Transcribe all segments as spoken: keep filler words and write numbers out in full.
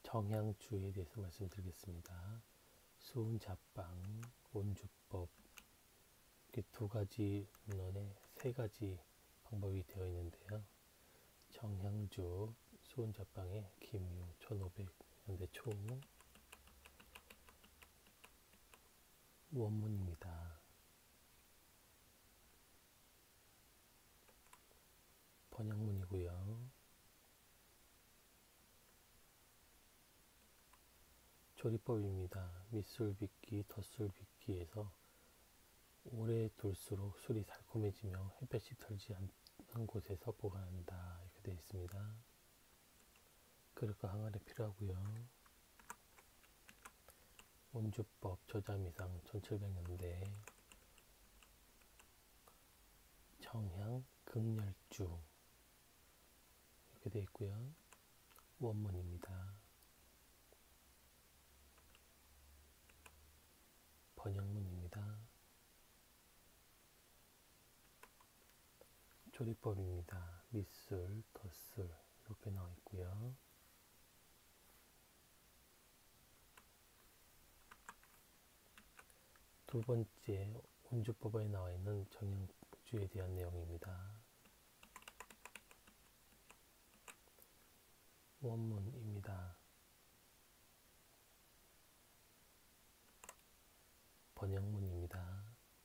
정향주에 대해서 말씀드리겠습니다. 수은 잡방, 온주법, 이렇게 두 가지 문헌에 세 가지 방법이 되어 있는데요. 정향주, 수은 잡방의 김유, 천오백 년대 초 원문입니다. 번역문이고요. 조리법입니다. 밑술 빚기, 덧술 빚기에서 오래 둘수록 술이 달콤해지며 햇볕이 덜지 않은 곳에서 보관한다. 이렇게 되어 있습니다. 그릇과 항아리 필요하고요. 온주법 저자미상 천칠백 년대 정향 극렬주 이렇게 되어 있고요. 원문입니다. 번역문입니다. 조리법입니다. 밑술, 덧술 이렇게 나와 있고요. 두 번째 온주법에 나와 있는 정향주에 대한 내용입니다. 원문입니다. 번역문입니다.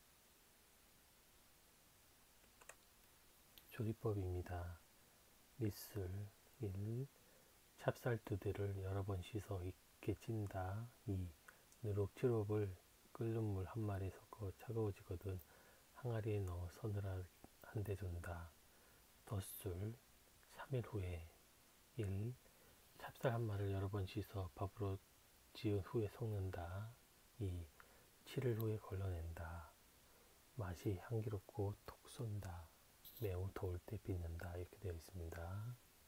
조리법입니다. 밑술 일. 찹쌀 두 대를 여러 번 씻어 익게 찐다. 이. 누룩 칠홉을 끓는 물 한 마리 섞어 차가워지거든 항아리에 넣어 서늘한데 둔다. 덧술 삼 일 후에 일. 찹쌀 한 마리를 여러 번 씻어 밥으로 지은 후에 섞는다. 이. 칠 일 후에 걸러낸다. 맛이 향기롭고 톡 쏜다. 매우 더울 때 빚는다. 이렇게 되어 있습니다.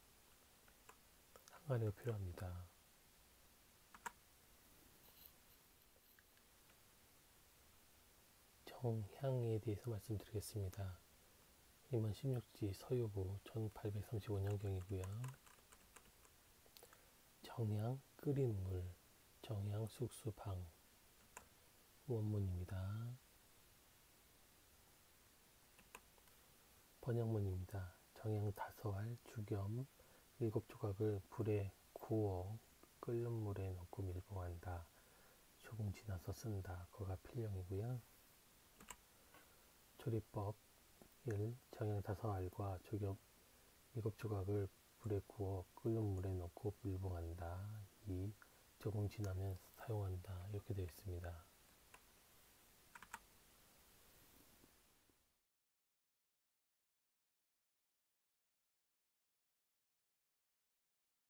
항아리가 필요합니다. 정향에 대해서 말씀드리겠습니다. 임원 십육지 서유부 천팔백삼십오 년경이고요. 정향 끓인 물, 정향 숙수방 원문입니다. 번역문입니다. 정향 다섯 알 주겸 일곱 조각을 불에 구워 끓는 물에 넣고 밀봉한다. 조금 지나서 쓴다. 거가 필령이고요. 조리법 일. 정향 다섯 알과 조겸 일곱 조각을 불에 구워 끓는 물에 넣고 밀봉한다. 이. 조금 지나면 사용한다. 이렇게 되어 있습니다.